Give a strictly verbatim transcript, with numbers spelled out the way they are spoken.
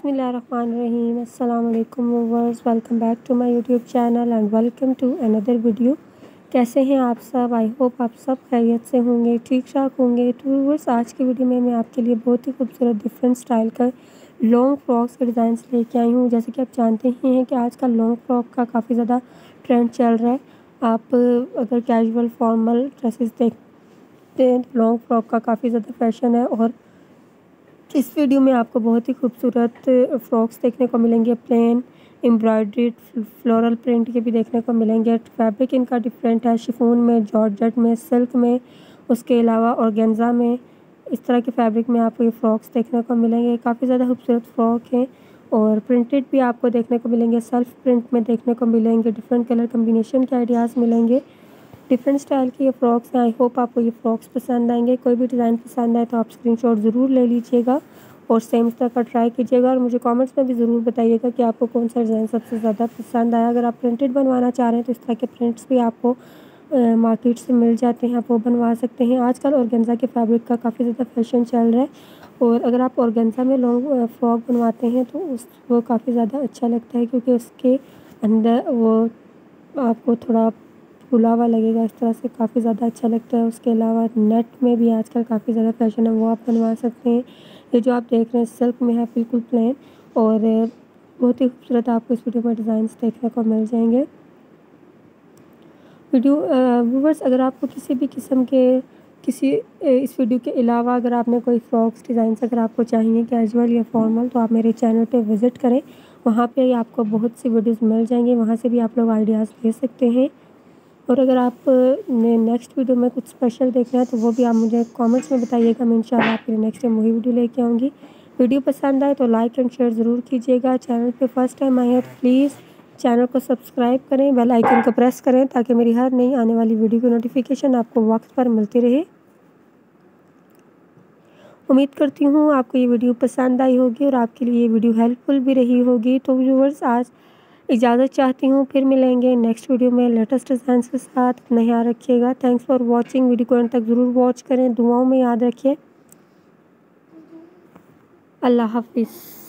बिस्मिल्लाहिर्रहमानिर्रहीम। अस्सलाम वालेकुम viewers, welcome back to my YouTube channel and welcome to another video. कैसे हैं आप सब? आई होप आप सब खैरियत से होंगे, ठीक ठाक होंगे। तो व्यूअर्स, आज की वीडियो में मैं आपके लिए बहुत ही खूबसूरत डिफरेंट स्टाइल का लॉन्ग फ्रॉक्स के डिज़ाइंस लेके आई हूँ। जैसे कि आप जानते ही हैं कि आजकल लॉन्ग फ्रॉक का काफ़ी ज़्यादा ट्रेंड चल रहा है। आप अगर कैजुअल फॉर्मल ड्रेसेस देखते हैं तो लॉन्ग फ्रॉक का काफ़ी ज़्यादा फैशन है। और इस वीडियो में आपको बहुत ही खूबसूरत फ्रॉक्स देखने को मिलेंगे। प्लेन एम्ब्रॉयड्रीड फ्लोरल प्रिंट के भी देखने को मिलेंगे। फैब्रिक इनका डिफरेंट है, शिफॉन में, जॉर्जेट में, सिल्क में, उसके अलावा ऑर्गेन्जा में। इस तरह के फैब्रिक में आपको ये फ्रॉक्स देखने को मिलेंगे। काफ़ी ज़्यादा खूबसूरत फ्रॉक हैं और प्रिंटेड भी आपको देखने को मिलेंगे, सेल्फ प्रिंट में देखने को मिलेंगे। डिफरेंट कलर कम्बिनेशन के आइडियाज़ मिलेंगे। डिफरेंट स्टाइल की ये फ्रॉक्स हैं। आई होप आपको ये फ्रॉक्स पसंद आएंगे। कोई भी डिज़ाइन पसंद आए तो आप स्क्रीनशॉट ज़रूर ले लीजिएगा और सेम इस तरह का ट्राई कीजिएगा और मुझे कमेंट्स में भी ज़रूर बताइएगा कि आपको कौन सा डिज़ाइन सबसे ज़्यादा पसंद आया। अगर आप प्रिंटेड बनवाना चाह रहे हैं तो इस तरह के प्रिंट्स भी आपको मार्केट से मिल जाते हैं, आप वो बनवा सकते हैं। आजकल ऑर्गेन्जा के फैब्रिक का काफ़ी ज़्यादा फैशन चल रहा है और अगर आप ऑर्गेन्जा में लॉन्ग फ्रॉक बनवाते हैं तो उस वो काफ़ी ज़्यादा अच्छा लगता है, क्योंकि उसके अंदर वो आपको थोड़ा खुला हुआ लगेगा। इस तरह से काफ़ी ज़्यादा अच्छा लगता है। उसके अलावा नेट में भी आजकल काफ़ी ज़्यादा फैशन है, वो आप बनवा सकते हैं। ये जो आप देख रहे हैं सिल्क में है, बिल्कुल प्लेन, और बहुत ही खूबसूरत आपको इस वीडियो में डिज़ाइंस देखने को मिल जाएंगे। वीडियो व्यूअर्स, अगर आपको किसी भी किस्म के किसी इस वीडियो के अलावा अगर आपने कोई फ्रॉक्स डिज़ाइंस अगर आपको चाहिए कैजुअल या फॉर्मल, तो आप मेरे चैनल पे विज़िट करें। वहाँ पे आपको बहुत सी वीडियोस मिल जाएंगी, वहाँ से भी आप लोग आइडियाज़ ले सकते हैं। और अगर आप ने नेक्स्ट वीडियो में कुछ स्पेशल देखना है तो वो भी आप मुझे कमेंट्स में बताइएगा। मैं इंशाल्लाह आपके लिए नेक्स्ट टाइम वही वीडियो लेके आऊँगी। वीडियो पसंद आए तो लाइक एंड शेयर ज़रूर कीजिएगा। चैनल पे फर्स्ट टाइम आए हैं तो प्लीज़ चैनल को सब्सक्राइब करें, बेल आइकन को प्रेस करें ताकि मेरी हर नई आने वाली वीडियो की नोटिफिकेशन आपको वक्त पर मिलती रहे। उम्मीद करती हूँ आपको ये वीडियो पसंद आई होगी और आपके लिए ये वीडियो हेल्पफुल भी रही होगी। तो व्यूअर्स, आज इजाज़त चाहती हूँ, फिर मिलेंगे नेक्स्ट वीडियो में लेटेस्ट डिज़ाइंस के साथ। अपना ख्याल रखिएगा। Thanks for watching. वीडियो को अंत तक ज़रूर वॉच करें, दुआओं में याद रखिए। अल्लाह हाफिज़।